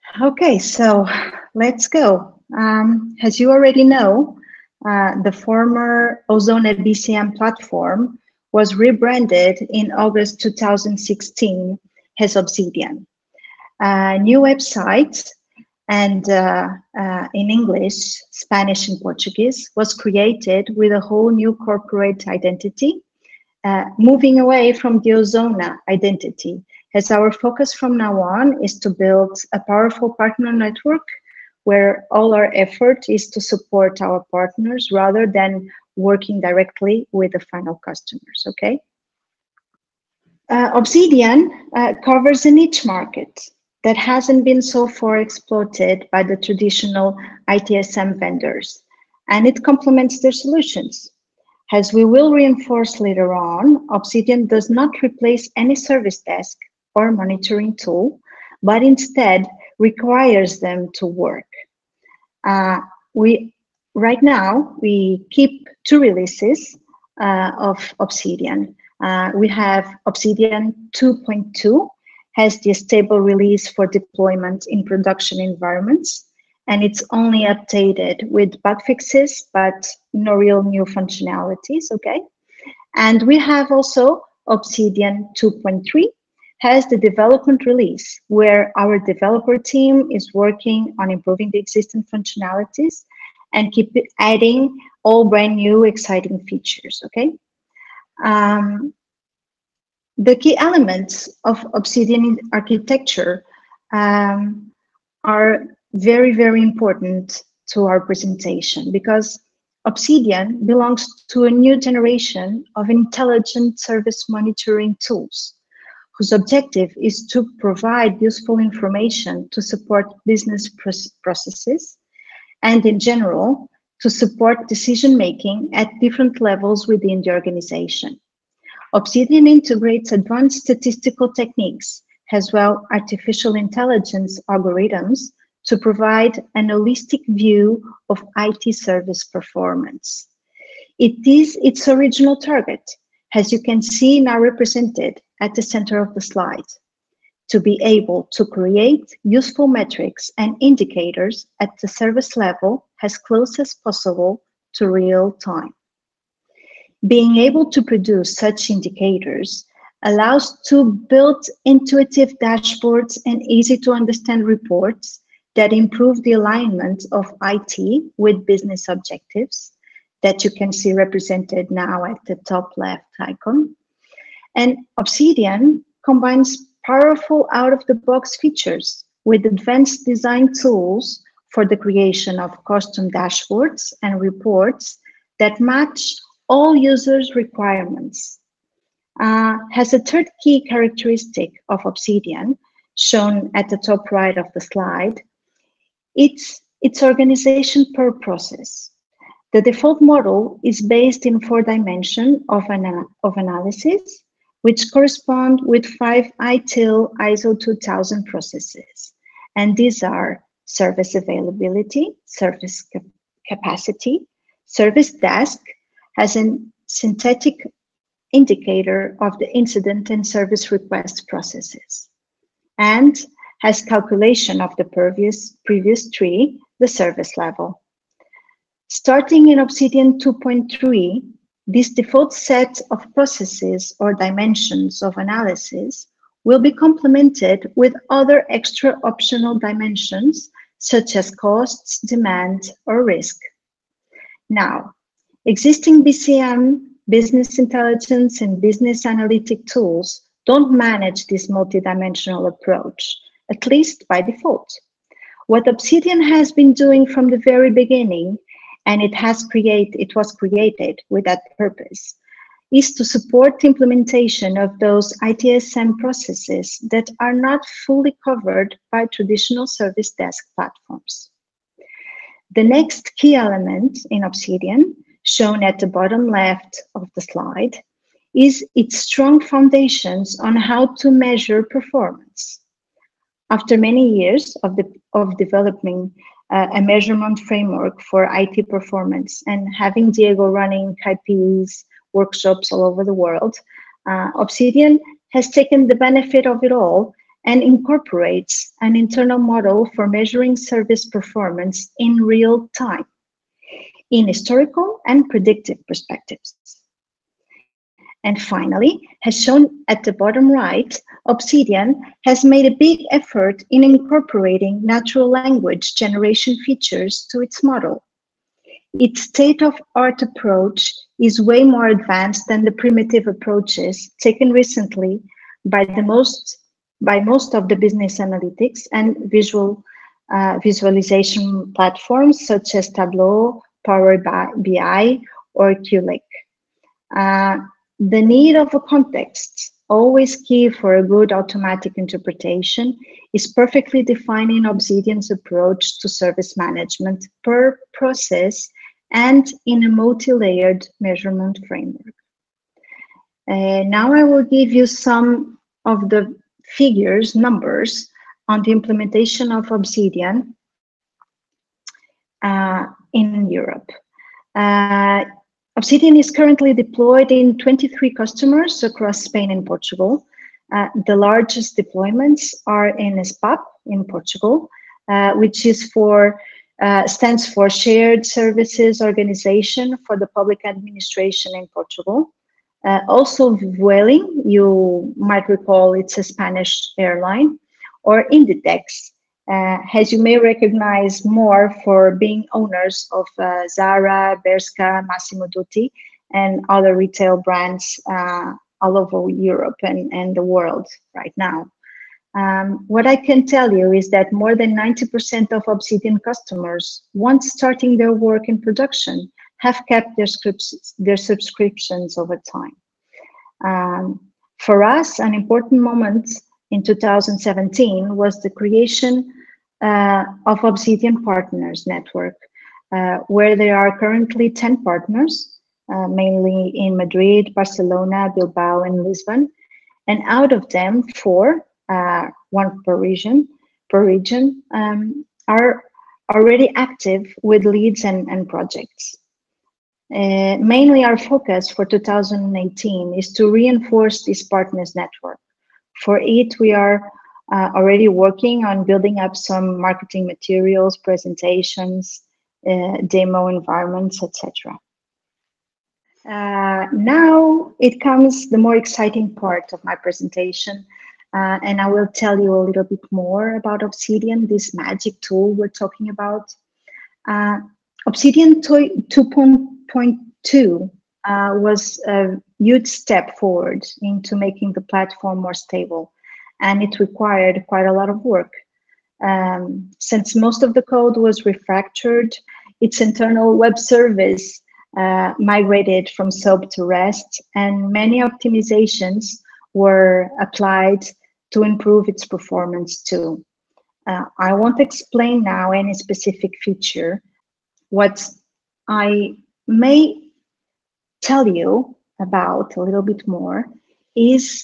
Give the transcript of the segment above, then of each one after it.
Okay, so let's go. As you already know, the former Ozone BCM platform was rebranded in August 2016 as Obsidian. A new website and in English, Spanish, and Portuguese was created with a whole new corporate identity, moving away from the Ozona identity, as our focus from now on is to build a powerful partner network where all our effort is to support our partners rather than working directly with the final customers, okay? Obsidian covers a niche market that hasn't been so far exploited by the traditional ITSM vendors, and it complements their solutions. As we will reinforce later on, Obsidian does not replace any service desk or monitoring tool, but instead requires them to work. Right now, we keep 2 releases of Obsidian. We have Obsidian 2.2, has the stable release for deployment in production environments, and it's only updated with bug fixes, but no real new functionalities, okay? And we have also Obsidian 2.3, has the development release, where our developer team is working on improving the existing functionalities and keep adding all brand new exciting features, okay? The key elements of Obsidian architecture are very, very important to our presentation because Obsidian belongs to a new generation of intelligent service monitoring tools whose objective is to provide useful information to support business processes and in general to support decision-making at different levels within the organization. Obsidian integrates advanced statistical techniques as well artificial intelligence algorithms to provide an holistic view of IT service performance. It is its original target, as you can see now represented at the center of the slide, to be able to create useful metrics and indicators at the service level as close as possible to real time. Being able to produce such indicators allows to build intuitive dashboards and easy to understand reports that improve the alignment of IT with business objectives that you can see represented now at the top left icon. And Obsidian combines powerful out-of-the-box features with advanced design tools for the creation of custom dashboards and reports that match all users' requirements. Has a third key characteristic of Obsidian, shown at the top right of the slide. It's organization per process. The default model is based in 4 dimensions of analysis, which correspond with 5 ITIL ISO 2000 processes. And these are service availability, service capacity, service desk, as a synthetic indicator of the incident and service request processes, and has calculation of the previous 3, the service level. Starting in Obsidian 2.3, this default set of processes or dimensions of analysis will be complemented with other extra optional dimensions such as costs, demand, or risk. Now, existing BCM, business intelligence, and business analytic tools don't manage this multidimensional approach, at least by default. What Obsidian has been doing from the very beginning, and it was created with that purpose, is to support the implementation of those ITSM processes that are not fully covered by traditional service desk platforms. The next key element in Obsidian, shown at the bottom left of the slide, is its strong foundations on how to measure performance. After many years of developing a measurement framework for IT performance and having Diego running KPIs workshops all over the world, Obsidian has taken the benefit of it all and incorporates an internal model for measuring service performance in real time, in historical and predictive perspectives. And finally, as shown at the bottom right, Obsidian has made a big effort in incorporating natural language generation features to its model. Its state-of-art approach is way more advanced than the primitive approaches taken recently by most of the business analytics and visualization platforms such as Tableau, Power BI, or QLake. The need of a context, always key for a good automatic interpretation, is perfectly defined in Obsidian's approach to service management per process and in a multi-layered measurement framework. Now I will give you some of the figures, numbers, on the implementation of Obsidian in Europe. Obsidian is currently deployed in 23 customers across Spain and Portugal. The largest deployments are in SPAP in Portugal, which is stands for Shared Services Organization for the Public Administration in Portugal. Also Vueling, you might recall it's a Spanish airline, or Inditex, as you may recognize more for being owners of Zara, Bershka, Massimo Dutti, and other retail brands all over Europe and the world right now. What I can tell you is that more than 90% of Obsidian customers, once starting their work in production, have kept their subscriptions over time. For us, an important moment in 2017 was the creation of Obsidian Partners Network, where there are currently 10 partners, mainly in Madrid, Barcelona, Bilbao, and Lisbon. And out of them, 4, one per region, are already active with leads and projects. Mainly our focus for 2018 is to reinforce this partners network. For it, we are already working on building up some marketing materials, presentations, demo environments, etc. Now it comes the more exciting part of my presentation, and I will tell you a little bit more about Obsidian, this magic tool we're talking about. Obsidian 2.2 was a huge step forward into making the platform more stable, and it required quite a lot of work. Since most of the code was refactored, its internal web service migrated from SOAP to REST, and many optimizations were applied to improve its performance too. I won't explain now any specific feature. What I may tell you about a little bit more is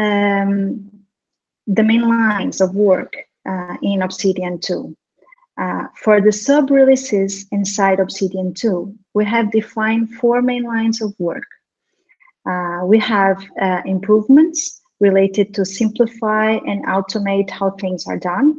the main lines of work in Obsidian 2. For the sub-releases inside Obsidian 2, we have defined 4 main lines of work. We have improvements related to simplify and automate how things are done,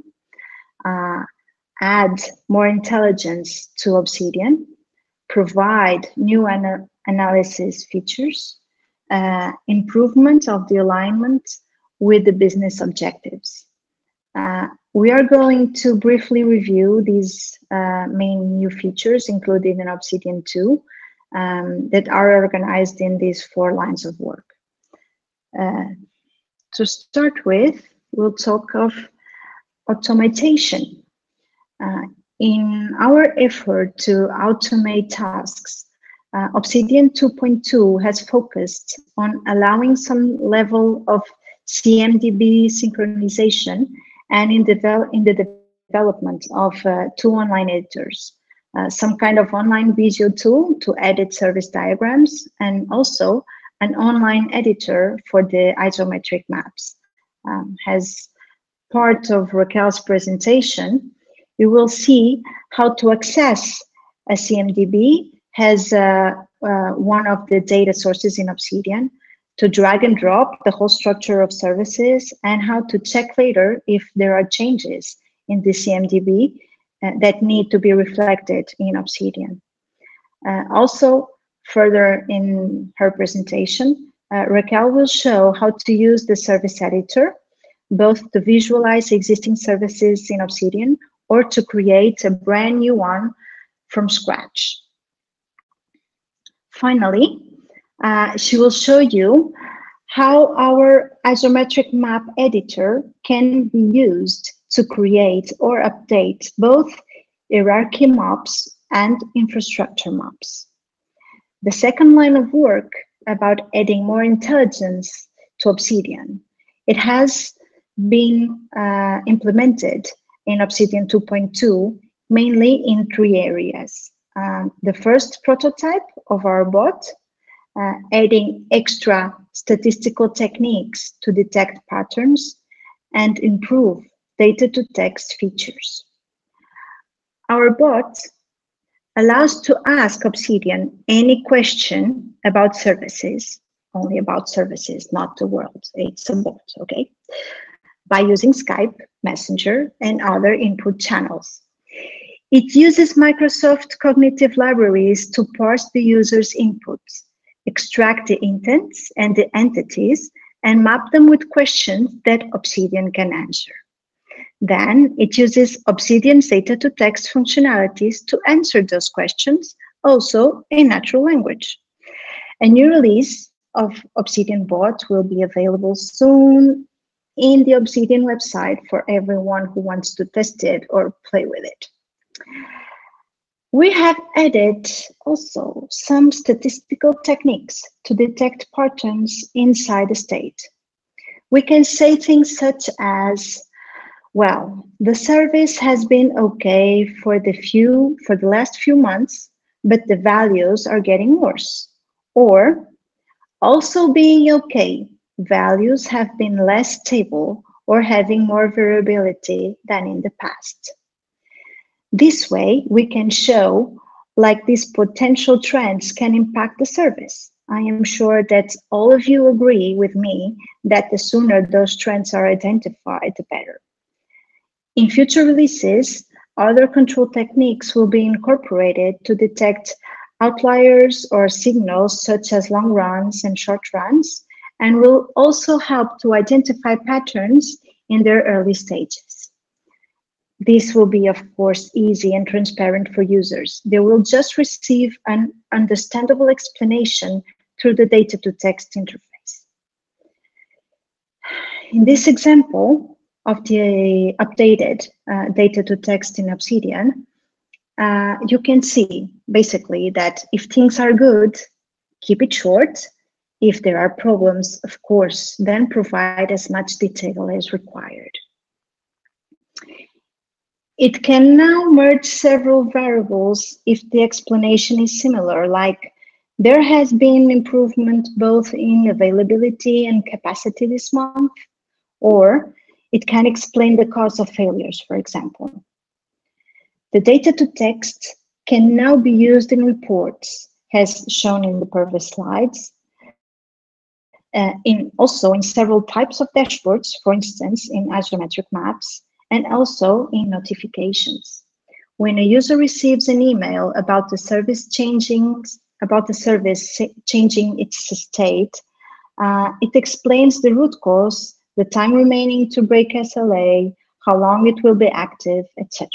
add more intelligence to Obsidian, provide new analysis features, improvement of the alignment with the business objectives. We are going to briefly review these main new features included in Obsidian 2 that are organized in these 4 lines of work. To start with, we'll talk of automation. In our effort to automate tasks, Obsidian 2.2 has focused on allowing some level of CMDB synchronization and in the development of 2 online editors, some kind of online visual tool to edit service diagrams, and also an online editor for the isometric maps. As part of Raquel's presentation, you will see how to access a CMDB as one of the data sources in Obsidian to drag and drop the whole structure of services, and how to check later if there are changes in the CMDB that need to be reflected in Obsidian. Also, further in her presentation, Raquel will show how to use the service editor, both to visualize existing services in Obsidian or to create a brand new one from scratch. Finally, she will show you how our isometric map editor can be used to create or update both hierarchy maps and infrastructure maps. The second line of work about adding more intelligence to Obsidian. It has been implemented in Obsidian 2.2, mainly in 3 areas. The first prototype of our bot, adding extra statistical techniques to detect patterns and improve data-to-text features. Our bot allows to ask Obsidian any question about services, only about services, not the world. It's a bot, okay? By using Skype, Messenger, and other input channels. It uses Microsoft cognitive libraries to parse the user's inputs, extract the intents and the entities, and map them with questions that Obsidian can answer. Then it uses Obsidian's data-to-text functionalities to answer those questions, also in natural language. A new release of Obsidian Bot will be available soon in the Obsidian website for everyone who wants to test it or play with it. We have added also some statistical techniques to detect patterns inside a state. We can say things such as, well, the service has been okay for the last few months, but the values are getting worse. Or, also being okay, values have been less stable or having more variability than in the past. This way, we can show like these potential trends can impact the service. I am sure that all of you agree with me that the sooner those trends are identified, the better. In future releases, other control techniques will be incorporated to detect outliers or signals such as long runs and short runs, and will also help to identify patterns in their early stages. This will be, of course, easy and transparent for users. They will just receive an understandable explanation through the data-to-text interface. In this example of the updated data-to-text in Obsidian, you can see basically that if things are good, keep it short. If there are problems, of course, then provide as much detail as required. It can now merge several variables if the explanation is similar, like there has been improvement both in availability and capacity this month, or it can explain the cause of failures, for example. The data-to-text can now be used in reports, as shown in the previous slides, also in several types of dashboards, for instance, in isometric maps, and also in notifications. When a user receives an email about the service changing its state, it explains the root cause, the time remaining to break SLA, how long it will be active, etc.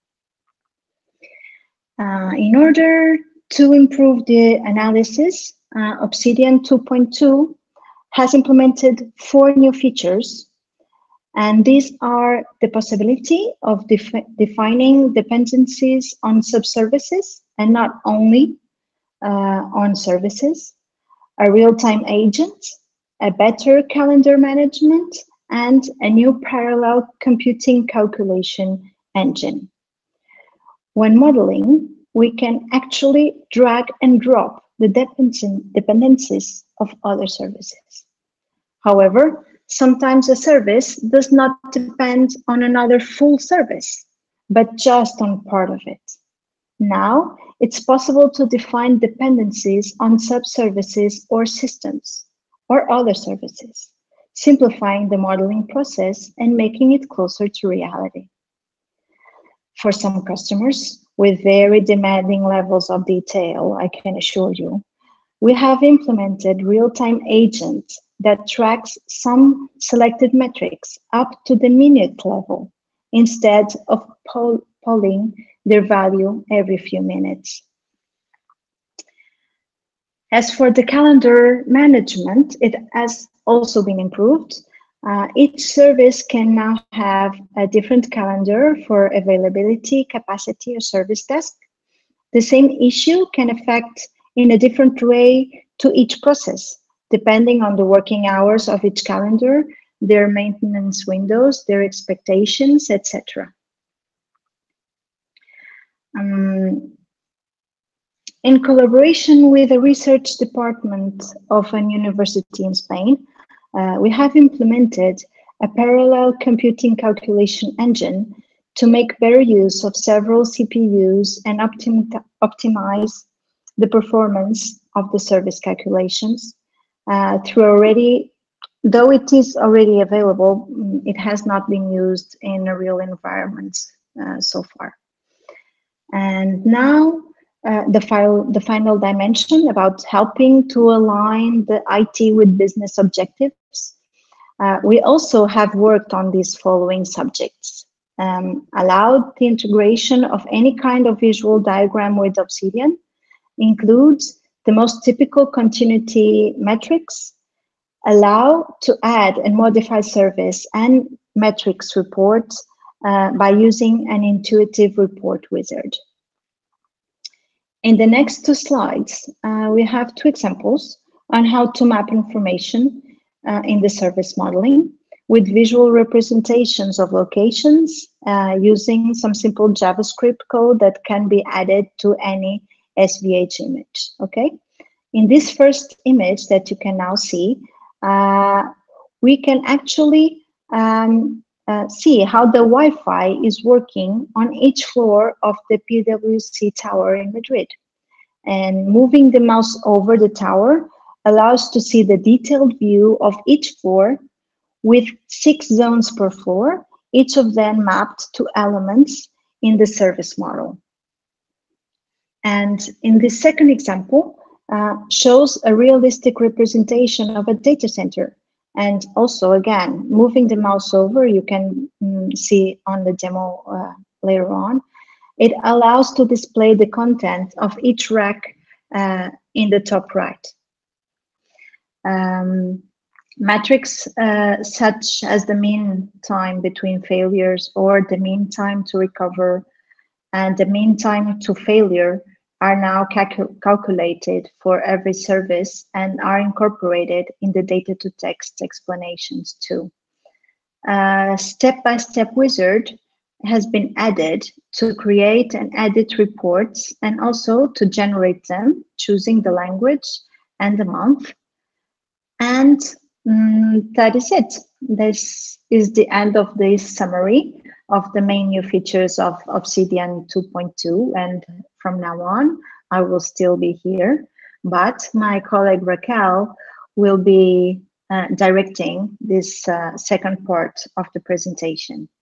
In order to improve the analysis, Obsidian 2.2 has implemented 4 new features, and these are the possibility of defining dependencies on subservices and not only on services, a real-time agent, a better calendar management, and a new parallel computing calculation engine. When modeling, we can actually drag and drop the dependencies of other services. However, sometimes a service does not depend on another full service, but just on part of it. Now, it's possible to define dependencies on subservices or systems, or other services, simplifying the modeling process and making it closer to reality. For some customers with very demanding levels of detail, I can assure you, we have implemented real-time agent that tracks some selected metrics up to the minute level instead of polling their value every few minutes. As for the calendar management, it has also been improved. Each service can now have a different calendar for availability, capacity, or service desk. The same issue can affect in a different way to each process, depending on the working hours of each calendar, their maintenance windows, their expectations, etc. In collaboration with the research department of a university in Spain, we have implemented a parallel computing calculation engine to make better use of several CPUs and optimize the performance of the service calculations though it is already available, it has not been used in a real environment so far. And now the final dimension about helping to align the IT with business objectives. We also have worked on these following subjects. Allowed the integration of any kind of visual diagram with Obsidian, includes the most typical continuity metrics, allow to add and modify service and metrics reports by using an intuitive report wizard. In the next two slides, we have two examples on how to map information in the service modeling with visual representations of locations using some simple JavaScript code that can be added to any SVH image, okay? In this first image that you can now see, we can actually see how the Wi-Fi is working on each floor of the PwC tower in Madrid. And moving the mouse over the tower allows to see the detailed view of each floor with 6 zones per floor, each of them mapped to elements in the service model. And in this second example, shows a realistic representation of a data center. And also, again, moving the mouse over, you can see on the demo later on, it allows to display the content of each rack in the top right. Metrics such as the mean time between failures or the mean time to recover and the mean time to failure are now calculated for every service and are incorporated in the data-to-text explanations too. Step-by-step wizard has been added to create and edit reports and also to generate them, choosing the language and the month. And that is it. This is the end of this summary of the main new features of Obsidian 2.2. And from now on, I will still be here, but my colleague Raquel will be directing this second part of the presentation.